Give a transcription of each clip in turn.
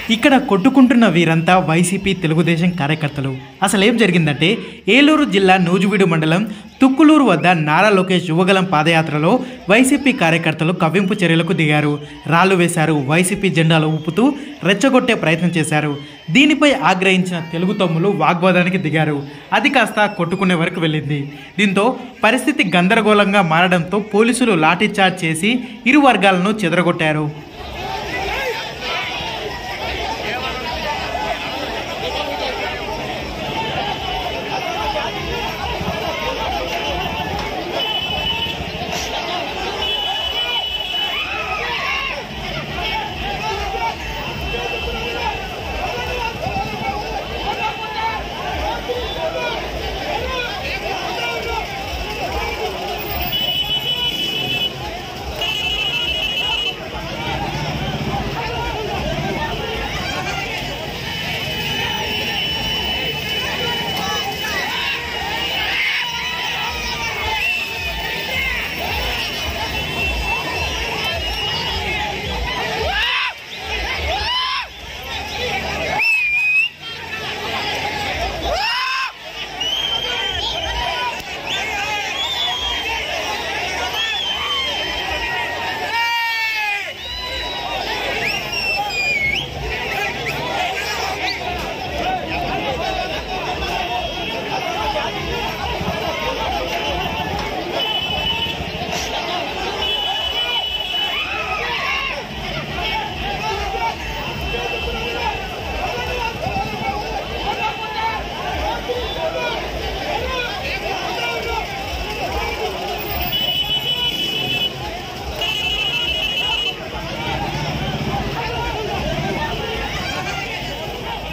ఇక్కడ కొట్టుకుంటున్న వీరంతా వైసీపీ తెలుగుదేశం కార్యకర్తలు. అసలు ఏం జరిగిందంటే ఏలూరు జిల్లా నూజివీడు మండలం తుక్కులూరు వద్ద నారా లోకేష్ యువగలం పాదయాత్రలో వైసీపీ కార్యకర్తలు కవ్వింపు చర్యలకు దిగారు. రాళ్లు వేశారు, వైసీపీ జెండాలు ఊపుతూ రెచ్చగొట్టే ప్రయత్నం చేశారు. దీనిపై ఆగ్రహించిన తెలుగు తమ్ములు వాగ్వాదానికి దిగారు. అది కాస్త కొట్టుకునే వరకు వెళ్ళింది. దీంతో పరిస్థితి గందరగోళంగా మారడంతో పోలీసులు లాఠీచార్జ్ చేసి ఇరు వర్గాలను చెదరగొట్టారు.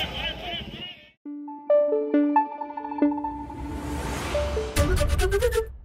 Thank you.